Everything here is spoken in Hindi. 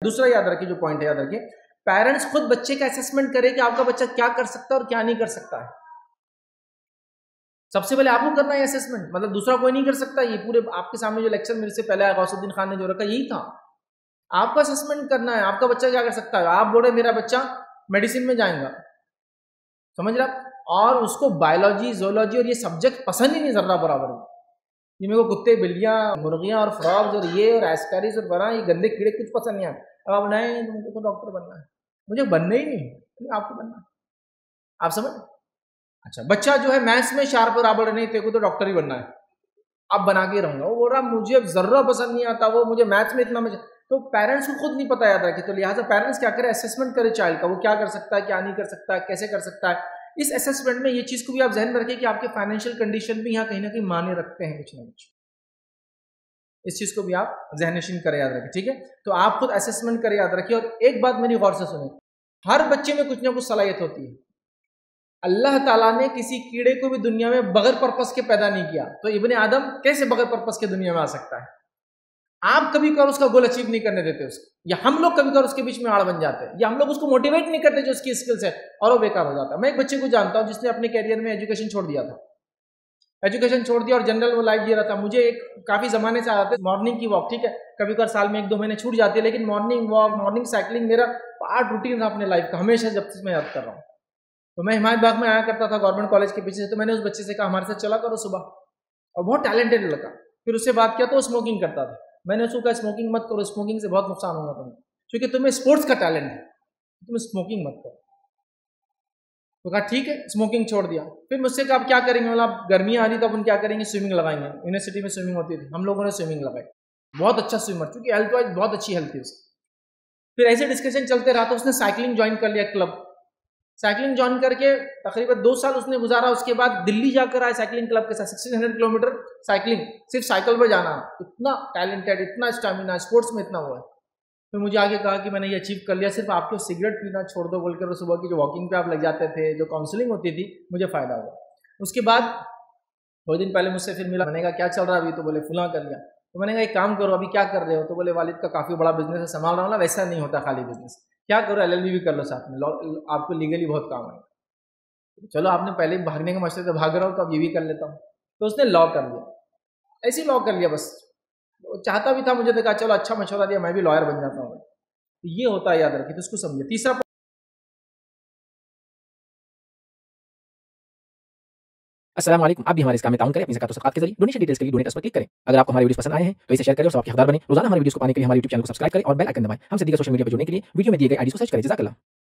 दूसरा याद रखिए, जो पॉइंट है याद रखिए, पेरेंट्स खुद बच्चे का असेसमेंट करे कि आपका बच्चा क्या कर सकता है और क्या नहीं कर सकता है। सबसे पहले आपको करना है असेसमेंट, मतलब दूसरा कोई नहीं कर सकता। ये पूरे आपके सामने जो लेक्चर मेरे से पहले गौसुद्दीन खान ने जो रखा यही था, आपका असेसमेंट करना है आपका बच्चा क्या कर सकता है। आप बोले मेरा बच्चा मेडिसिन में जाएगा, समझ रहे आप, और उसको बायोलॉजी जोलॉजी और ये सब्जेक्ट पसंद ही नहीं जर्रा बराबर में, ये मेरे को कुत्ते बिल्लियाँ मुर्गियाँ और फ्रॉग्स और ये और एस्कैरिस और बना ये गंदे कीड़े कुछ पसंद नहीं आते। अब आप नहीं तुमको तो डॉक्टर बनना है, मुझे बनना ही नहीं, आपको बनना है, आप समझ। अच्छा, बच्चा जो है मैथ्स में शार्प और आप बोल रहे नहीं तेरे को तो डॉक्टर ही बनना है, अब बना के रहूंगा। वो बोल रहा मुझे जर्रा पसंद नहीं आता, वो मुझे मैथ्स में इतना मजा। तो पेरेंट्स को खुद नहीं पता याद रखे, तो लिहाजा पेरेंट्स क्या करे, असेसमेंट करे चाइल्ड का, वो क्या कर सकता है क्या नहीं कर सकता है, कैसे कर सकता है। इस असेसमेंट में ये चीज को भी आप ध्यान में रखें कि आपके फाइनेंशियल कंडीशन भी यहाँ कहीं ना कहीं माने रखते हैं कुछ ना कुछ, इस चीज को भी आप ज़हन-नशीन करें याद रखें, ठीक है। तो आप खुद असेसमेंट करें याद रखिए। और एक बात मेरी गौर से सुने, हर बच्चे में कुछ ना कुछ सलाहियत होती है। अल्लाह ताला ने किसी कीड़े को भी दुनिया में बगैर पर्पस के पैदा नहीं किया, तो इब्ने आदम कैसे बगैर पर्पस के दुनिया में आ सकता है। आप कभी कर उसका गोल अचीव नहीं करने देते उसको, या हम लोग कभी कर उसके बीच में आड़ बन जाते हैं, या हम लोग उसको मोटिवेट नहीं करते जो उसकी स्किल्स है, और वो बेकार हो जाता है। मैं एक बच्चे को जानता हूँ जिसने अपने कैरियर में एजुकेशन छोड़ दिया था, एजुकेशन छोड़ दिया और जनरल वो लाइफ जी रहा था। मुझे एक काफ़ी ज़माने से आते मॉर्निंग की वॉक, ठीक है, कभी कभार साल में 1-2 महीने छूट जाती है, लेकिन मॉर्निंग वॉक मॉर्निंग साइकिलिंग मेरा पार्ट रूटीन था अपने लाइफ का हमेशा, जब से मैं याद कर रहा हूँ। तो मैं हिमायत बाग में आया करता था गवर्नमेंट कॉलेज के पीछे से, तो मैंने उस बच्चे से कहा हमारे साथ चला करो सुबह, और बहुत टैलेंटेड लड़का। फिर उससे बात किया तो वो स्मोकिंग करता था, मैंने उसको कहा स्मोकिंग मत करो, स्मोकिंग से बहुत नुकसान होगा तुम्हें, क्योंकि तुम्हें स्पोर्ट्स का टैलेंट है, तुम्हें स्मोकिंग मत करो। तो कहा ठीक है, स्मोकिंग छोड़ दिया। फिर मुझसे कहा आप क्या करेंगे, मतलब गर्मियाँ आ रही तो अपन क्या करेंगे, स्विमिंग लगाएंगे। यूनिवर्सिटी में स्विमिंग होती थी, हम लोगों ने स्विमिंग लगाई, बहुत अच्छा स्विमर, क्योंकि हेल्थ वाइज बहुत अच्छी हेल्थ थी उसकी। फिर ऐसे डिस्कशन चलते रहा तो उसने साइकिलिंग ज्वाइन कर लिया, क्लब साइकिलिंग ज्वाइन करके तकरीबन 2 साल उसने गुजारा। उसके बाद दिल्ली जाकर आया साइकिलिंग क्लब के साथ, 1600 किलोमीटर साइकिलिंग, सिर्फ साइकिल पर जाना। इतना टैलेंटेड, इतना स्टेमिना, स्पोर्ट्स में इतना हुआ है। फिर मुझे आगे कहा कि मैंने ये अचीव कर लिया, सिर्फ आपको सिगरेट पीना छोड़ दो बोलकर सुबह की जो वॉकिंग पे आप लग जाते थे, जो काउंसलिंग होती थी, मुझे फ़ायदा हुआ। उसके बाद 2 दिन पहले मुझसे फिर मिला, मैंने कहा क्या चल रहा है अभी, तो बोले फुला कर लिया। तो मैंने कहा एक काम करो, अभी क्या कर रहे हो, तो बोले वालिद का काफ़ी बड़ा बिजनेस है, संभाल रहा हूँ ना। वैसा नहीं होता खाली बिजनेस, क्या करो LL.B भी कर लो साथ में, आपको लीगली बहुत काम है। चलो आपने पहले भागने के मशरे से भाग रहा हो तो अब ये भी कर लेता हूँ। तो उसने लॉ कर लिया, ऐसे ही लॉ कर लिया बस। चाहता भी था, मुझे तो कहा चलो अच्छा मशवरा दिया, मैं भी लॉयर बन जाता हूँ। तो ये होता है, याद रखिए, तो इसको समझिए। तीसरा, अस्सलाम वालेकुम। आप भी हमारे इस काम में ताउन करें अपनी ज़कात और सदक़ात के जरिए। डोनेशन डिटेल्स के लिए डोनेट पर क्लिक करें। अगर आपको हमारे वीडियोस पसंद आए हैं तो इसे शेयर करें और सबके हकदार बने। रोजाना हमारे वीडियोस को पाने के लिए हमारे YouTube चैनल को सब्सक्राइब करें और बेल आइकन दबाएं। हमसे दीगर सोशल मीडिया पर जुड़ने के लिए वीडियो में दिए गए आईडी को सर्च करें। जज़ाकल्लाह।